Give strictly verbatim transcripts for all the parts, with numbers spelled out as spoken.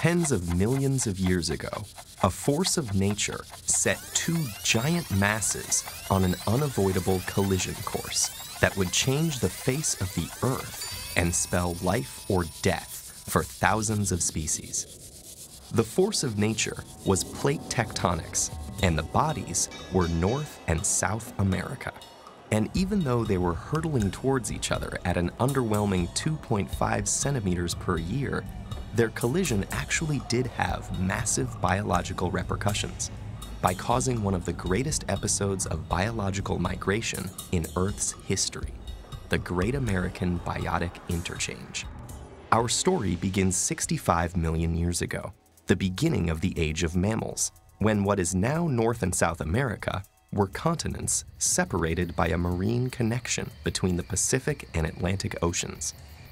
Tens of millions of years ago, a force of nature set two giant masses on an unavoidable collision course that would change the face of the Earth and spell life or death for thousands of species. The force of nature was plate tectonics, and the bodies were North and South America. And even though they were hurtling towards each other at an underwhelming two point five centimeters per year, their collision actually did have massive biological repercussions by causing one of the greatest episodes of biological migration in Earth's history, the Great American Biotic Interchange. Our story begins sixty-five million years ago, the beginning of the age of mammals, when what is now North and South America were continents separated by a marine connection between the Pacific and Atlantic Oceans.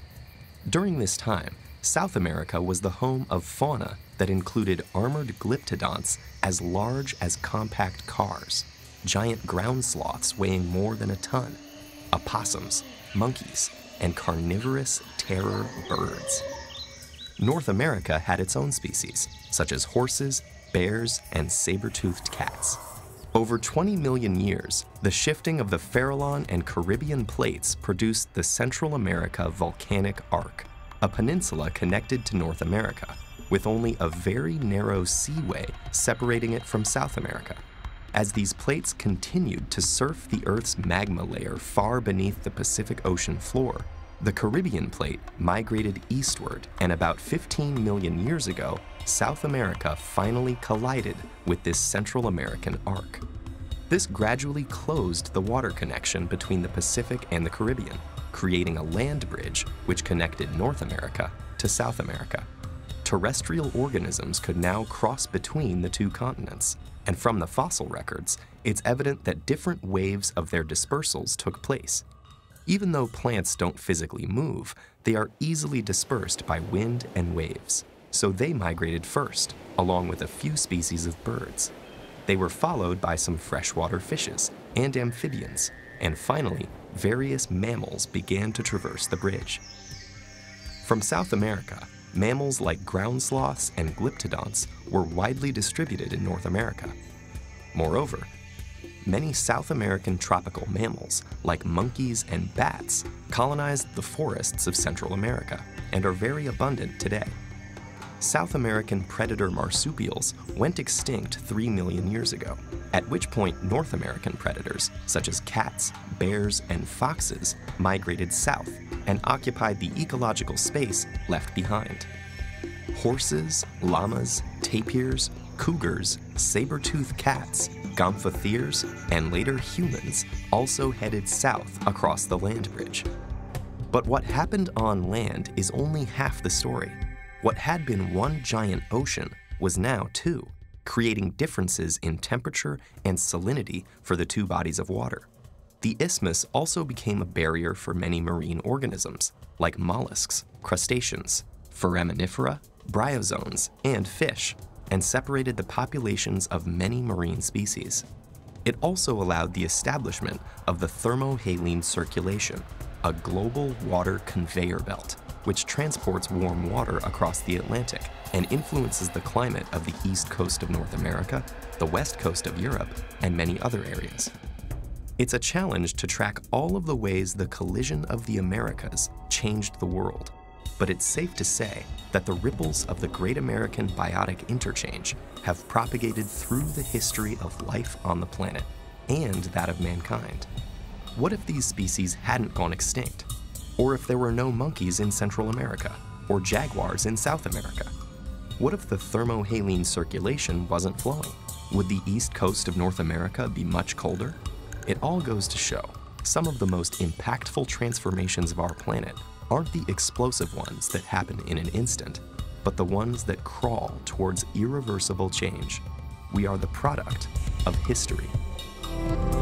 During this time, South America was the home of fauna that included armored glyptodonts as large as compact cars, giant ground sloths weighing more than a ton, opossums, monkeys, and carnivorous terror birds. North America had its own species, such as horses, bears, and saber-toothed cats. Over twenty million years, the shifting of the Farallon and Caribbean plates produced the Central America volcanic arc, a peninsula connected to North America, with only a very narrow seaway separating it from South America. As these plates continued to surf the Earth's magma layer far beneath the Pacific Ocean floor, the Caribbean plate migrated eastward, and about fifteen million years ago, South America finally collided with this Central American arc. This gradually closed the water connection between the Pacific and the Caribbean, creating a land bridge which connected North America to South America. Terrestrial organisms could now cross between the two continents, and from the fossil records, it's evident that different waves of their dispersals took place. Even though plants don't physically move, they are easily dispersed by wind and waves, so they migrated first, along with a few species of birds. They were followed by some freshwater fishes and amphibians, and finally, various mammals began to traverse the bridge. From South America, mammals like ground sloths and glyptodonts were widely distributed in North America. Moreover, many South American tropical mammals, like monkeys and bats, colonized the forests of Central America and are very abundant today. South American predator marsupials went extinct three million years ago, at which point North American predators, such as cats, bears, and foxes, migrated south and occupied the ecological space left behind. Horses, llamas, tapirs, cougars, saber-toothed cats, gomphotheres, and later humans also headed south across the land bridge. But what happened on land is only half the story. What had been one giant ocean was now two, creating differences in temperature and salinity for the two bodies of water. The isthmus also became a barrier for many marine organisms, like mollusks, crustaceans, foraminifera, bryozoans, and fish, and separated the populations of many marine species. It also allowed the establishment of the thermohaline circulation, a global water conveyor belt, which transports warm water across the Atlantic and influences the climate of the east coast of North America, the west coast of Europe, and many other areas. It's a challenge to track all of the ways the collision of the Americas changed the world, but it's safe to say that the ripples of the Great American Biotic Interchange have propagated through the history of life on the planet and that of mankind. What if these species hadn't gone extinct? Or if there were no monkeys in Central America, or jaguars in South America? What if the thermohaline circulation wasn't flowing? Would the east coast of North America be much colder? It all goes to show, some of the most impactful transformations of our planet aren't the explosive ones that happen in an instant, but the ones that crawl towards irreversible change. We are the product of history.